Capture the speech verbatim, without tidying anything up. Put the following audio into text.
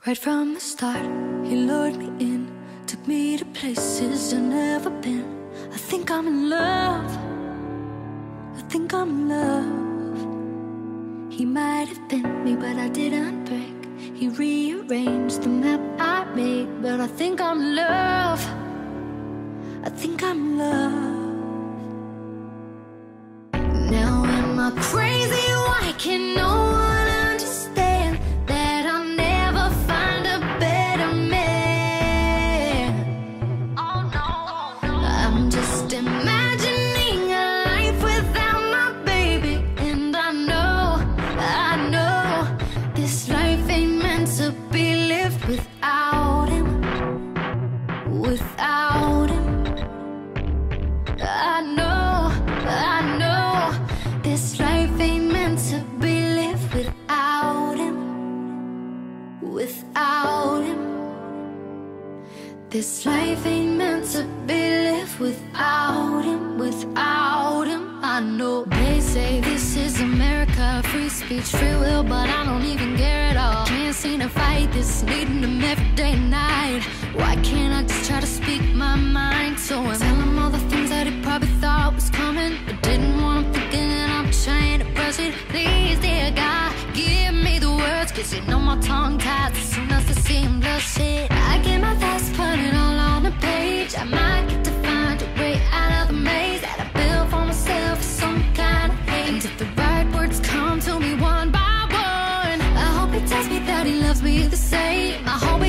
Right from the start, he lured me in, took me to places I've never been. I think I'm in love, I think I'm in love. He might have bent me, but I didn't break. He rearranged the map I made, but I think I'm in love, I think I'm in love. Now am I crazy? Why can no one understand that I'll never find a better man? Oh no, I'm just imagining a life without my baby, and I know, I know this life ain't meant to be lived without him, without him. I know, I know this life ain't meant to be lived without him, without him. This life ain't meant to be lived without him, without him. I know they say this is America, free speech, free will, but I don't even care at all. Can't seem to fight this, needing him every day and night. Why can't I just try to speak my mind to him? Tell him all the things that he probably thought was coming, but didn't want him thinking that I'm trying to press it. Please, dear God, give me the words, cause you know my tongue ties as soon as I see him blush it. I get my thoughts, put it all on the page. I might get to find a way out of the maze that I built for myself with some kind of hate. And if the right words come to me one by one, I hope he tells me that he loves me the same. I hope